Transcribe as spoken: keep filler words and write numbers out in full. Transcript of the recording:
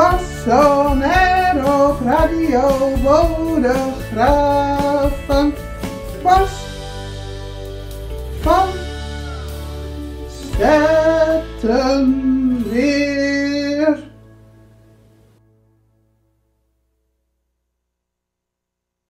Passon er op Radio Bodegraven. Bas van Zetten.